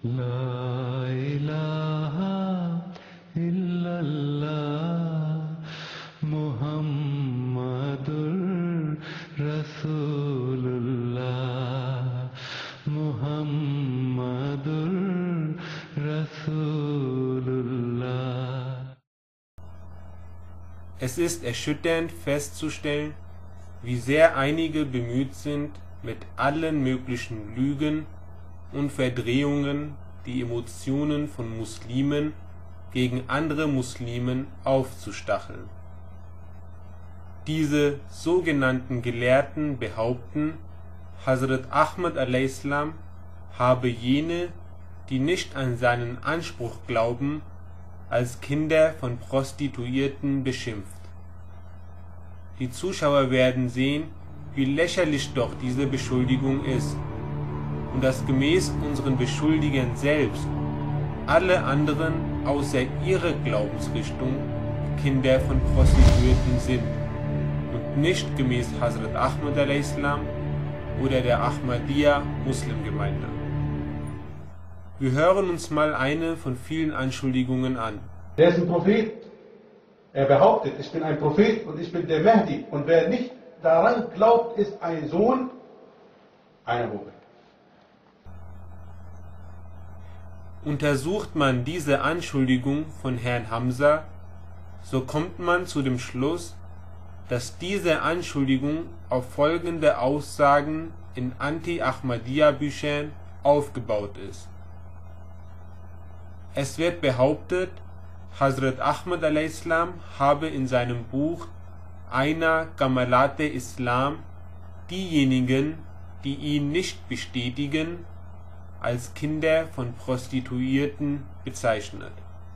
La ilaha illallah Muhammadur Rasulullah Muhammadur Rasulullah. Es ist erschütternd festzustellen, wie sehr einige bemüht sind, mit allen möglichen Lügen und Verdrehungen die Emotionen von Muslimen gegen andere Muslimen aufzustacheln. Diese sogenannten Gelehrten behaupten, Hazrat Ahmad a.s. habe jene, die nicht an seinen Anspruch glauben, als Kinder von Prostituierten beschimpft. Die Zuschauer werden sehen, wie lächerlich doch diese Beschuldigung ist und dass gemäß unseren Beschuldigern selbst alle anderen außer ihrer Glaubensrichtung Kinder von Prostituierten sind und nicht gemäß Hazrat Ahmad a.s. oder der Ahmadiyya Muslimgemeinde. Wir hören uns mal eine von vielen Anschuldigungen an. Der ist ein Prophet. Er behauptet, ich bin ein Prophet und ich bin der Mahdi. Und wer nicht daran glaubt, ist ein Sohn einer Hure. Untersucht man diese Anschuldigung von Herrn Hamza, so kommt man zu dem Schluss, dass diese Anschuldigung auf folgende Aussagen in Anti-Ahmadiyya-Büchern aufgebaut ist. Es wird behauptet, Hazrat Ahmad a.s. habe in seinem Buch Aina Gamalate Islam diejenigen, die ihn nicht bestätigen, als Kinder von Prostituierten bezeichnet.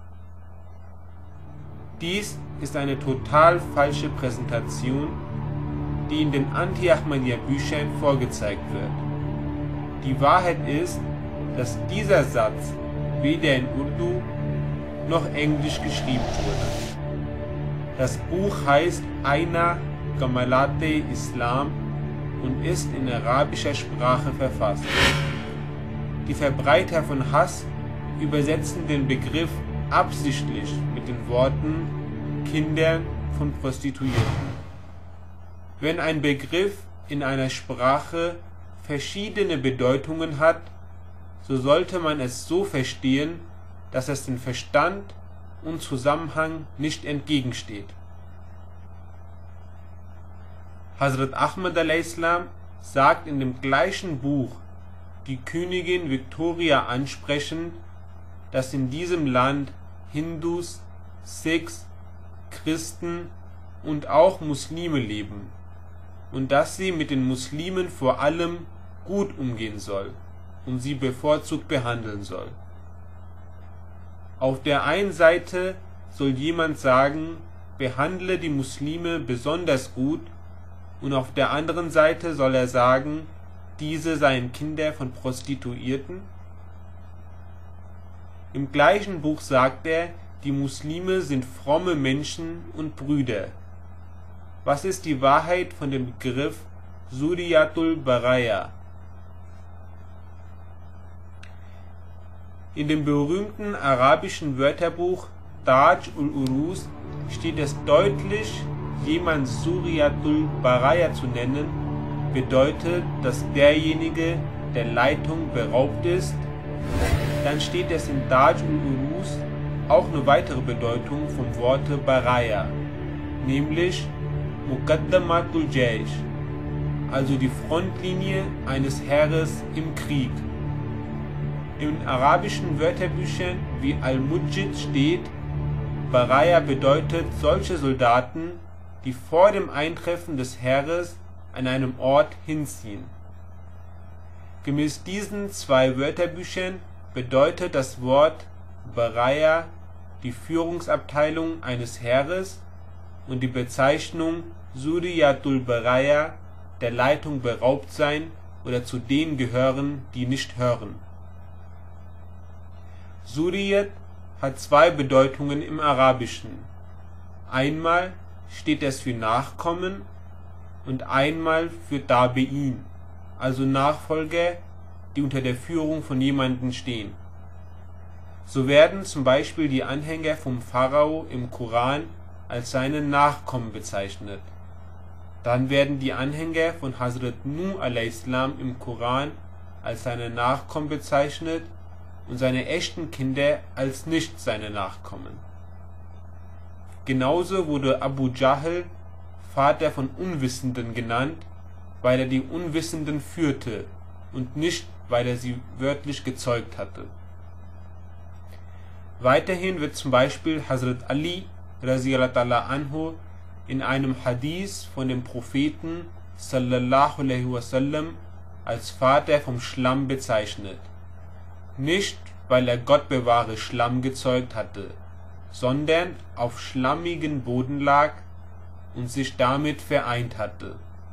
Dies ist eine total falsche Präsentation, die in den Anti-Ahmadiyya-Büchern vorgezeigt wird. Die Wahrheit ist, dass dieser Satz weder in Urdu noch Englisch geschrieben wurde. Das Buch heißt Aina Gamalate Islam und ist in arabischer Sprache verfasst. Die Verbreiter von Hass übersetzen den Begriff absichtlich mit den Worten Kindern von Prostituierten. Wenn ein Begriff in einer Sprache verschiedene Bedeutungen hat, so sollte man es so verstehen, dass es den Verstand und Zusammenhang nicht entgegensteht. Hazrat Ahmad a.s. sagt in dem gleichen Buch die Königin Victoria ansprechend, dass in diesem Land Hindus, Sikhs, Christen und auch Muslime leben und dass sie mit den Muslimen vor allem gut umgehen soll und sie bevorzugt behandeln soll. Auf der einen Seite soll jemand sagen, behandle die Muslime besonders gut, und auf der anderen Seite soll er sagen, diese seien Kinder von Prostituierten. Im gleichen Buch sagt er, die Muslime sind fromme Menschen und Brüder. Was ist die Wahrheit von dem Begriff Suriyatul Baraya? In dem berühmten arabischen Wörterbuch Taj ul-Urus steht es deutlich, jemand Suriyatul Baraya zu nennen, bedeutet, dass derjenige der Leitung beraubt ist. Dann steht es in Taj ul-Urus auch eine weitere Bedeutung vom Worte Baraya, nämlich Muqaddamatul Jaysh, also die Frontlinie eines Heeres im Krieg. In arabischen Wörterbüchern wie Al-Mujid steht, Baraya bedeutet solche Soldaten, die vor dem Eintreffen des Heeres an einem Ort hinziehen. Gemäß diesen zwei Wörterbüchern bedeutet das Wort Baraya die Führungsabteilung eines Heeres und die Bezeichnung Suriyatul Baraya der Leitung beraubt sein oder zu denen gehören, die nicht hören. Suriyat hat zwei Bedeutungen im Arabischen. Einmal steht es für Nachkommen und einmal für Tabi'in, also Nachfolger, die unter der Führung von jemandem stehen. So werden zum Beispiel die Anhänger vom Pharao im Koran als seine Nachkommen bezeichnet. Dann werden die Anhänger von Hazrat Nuh a.s. im Koran als seine Nachkommen bezeichnet und seine echten Kinder als nicht seine Nachkommen. Genauso wurde Abu Jahl Vater von Unwissenden genannt, weil er die Unwissenden führte und nicht, weil er sie wörtlich gezeugt hatte. Weiterhin wird zum Beispiel Hazrat Ali radhiyallahu anhu in einem Hadith von dem Propheten sallallahu alaihi wasallam als Vater vom Schlamm bezeichnet. Nicht, weil er Gott bewahre Schlamm gezeugt hatte, sondern auf schlammigen Boden lag und sich damit vereint hatte.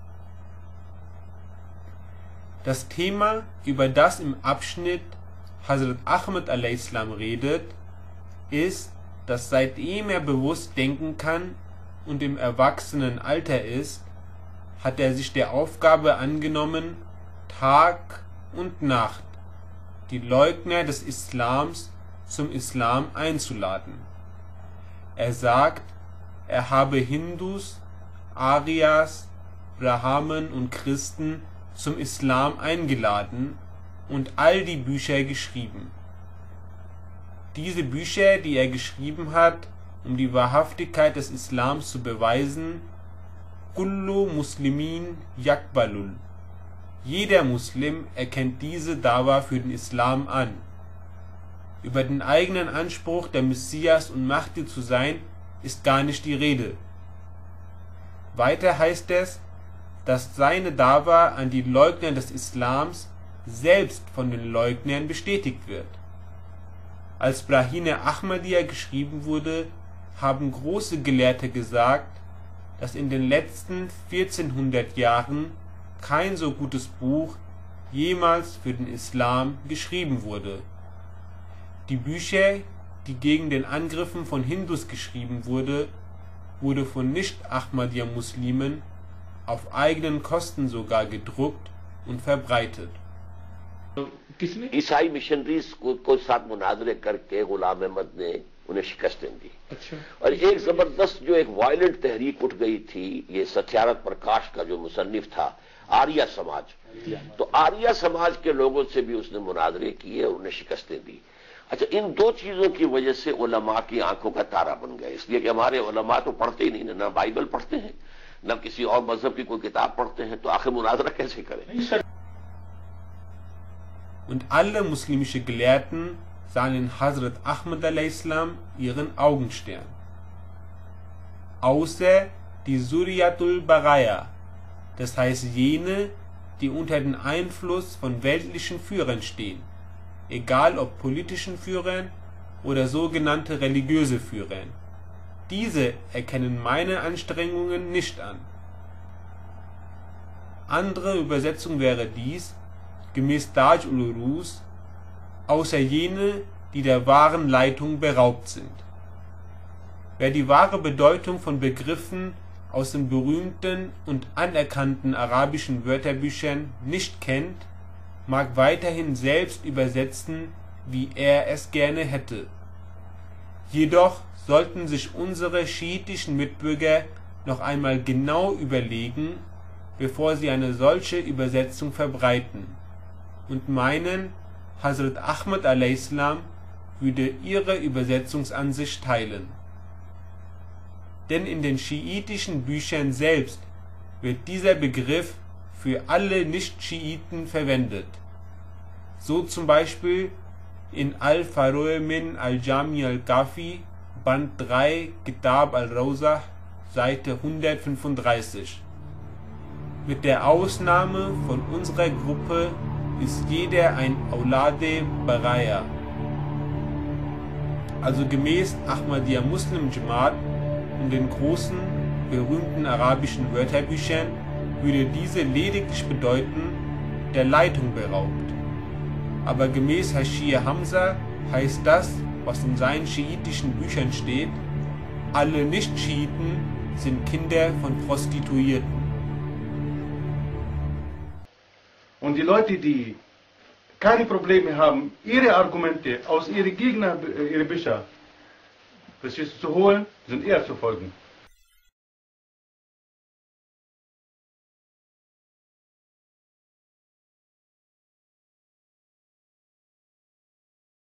Das Thema, über das im Abschnitt Hazrat Ahmad a.s. redet, ist, dass seitdem er bewusst denken kann und im Erwachsenenalter ist, hat er sich der Aufgabe angenommen, Tag und Nacht die Leugner des Islams zum Islam einzuladen. Er sagt, er habe Hindus, Arias, Brahmen und Christen zum Islam eingeladen und all die Bücher geschrieben. Diese Bücher, die er geschrieben hat, um die Wahrhaftigkeit des Islams zu beweisen, Kullu Muslimin Yakbalul. Jeder Muslim erkennt diese Dawa für den Islam an. Über den eigenen Anspruch, der Messias und Mahdi zu sein, ist gar nicht die Rede. Weiter heißt es, dass seine Dawa an die Leugner des Islams selbst von den Leugnern bestätigt wird. Als Brahine Ahmadiyya geschrieben wurde, haben große Gelehrte gesagt, dass in den letzten 1400 Jahren kein so gutes Buch jemals für den Islam geschrieben wurde. Die Bücher, die gegen den Angriffen von Hindus geschrieben wurde von Nicht-Ahmadiyya-Muslimen auf eigenen Kosten sogar gedruckt und verbreitet. ईसाई missionaries को साथ मुनाजरे करके गुलाम अहमद ने उन्हें शिकस्तें दी। और एक जबरदस्त जो एक वायलेंट तहरीक उठ गई थी, ये सत्यारथ प्रकाश का जो मुसन्निफ था, आर्या समाज, तो आर्या समाज के लोगों से भी उसने मुनाजरे किए और उन्हें शिकस्तें दी। अच्छा, इन दो चीजों की वजह से उलमा की आंखों का तारा बन गए, इसलिए कि हमारे उलमा तो पढ़ते ही नहीं, ना बाइबल पढ़ते हैं, ना किसी और मजहब की कोई किताब पढ़ते हैं, तो आखिर मुनाजरा कैसे करें। Und alle muslimische Gelehrten sahen in Hazrat Ahmad a.s. ihren Augenstern. Außer die Suriyatul Baraya, das heißt jene, die unter den Einfluss von weltlichen Führern stehen, egal ob politischen Führern oder sogenannte religiöse Führern. Diese erkennen meine Anstrengungen nicht an. Andere Übersetzung wäre dies, gemäß Taj ul-Urus, außer jene, die der wahren Leitung beraubt sind. Wer die wahre Bedeutung von Begriffen aus den berühmten und anerkannten arabischen Wörterbüchern nicht kennt, mag weiterhin selbst übersetzen, wie er es gerne hätte. Jedoch sollten sich unsere schiitischen Mitbürger noch einmal genau überlegen, bevor sie eine solche Übersetzung verbreiten und meinen, Hazrat Ahmad a.s. würde ihre Übersetzungsansicht teilen. Denn in den schiitischen Büchern selbst wird dieser Begriff für alle Nicht-Schiiten verwendet. So zum Beispiel in Al-Faruq min al-Jami al-Kafi, Band 3, Kitab al-Rawzah, Seite 135. Mit der Ausnahme von unserer Gruppe ist jeder ein Aulade Baraya. Also gemäß Ahmadiyya Muslim Jamaat und den großen, berühmten arabischen Wörterbüchern würde diese lediglich bedeuten, der Leitung beraubt. Aber gemäß Hashir Hamza heißt das, was in seinen schiitischen Büchern steht, alle Nicht-Schiiten sind Kinder von Prostituierten. Und die Leute, die keine Probleme haben, ihre Argumente aus ihren Gegnern, ihre Bücher, verstehst du, zu holen, sind eher zu folgen.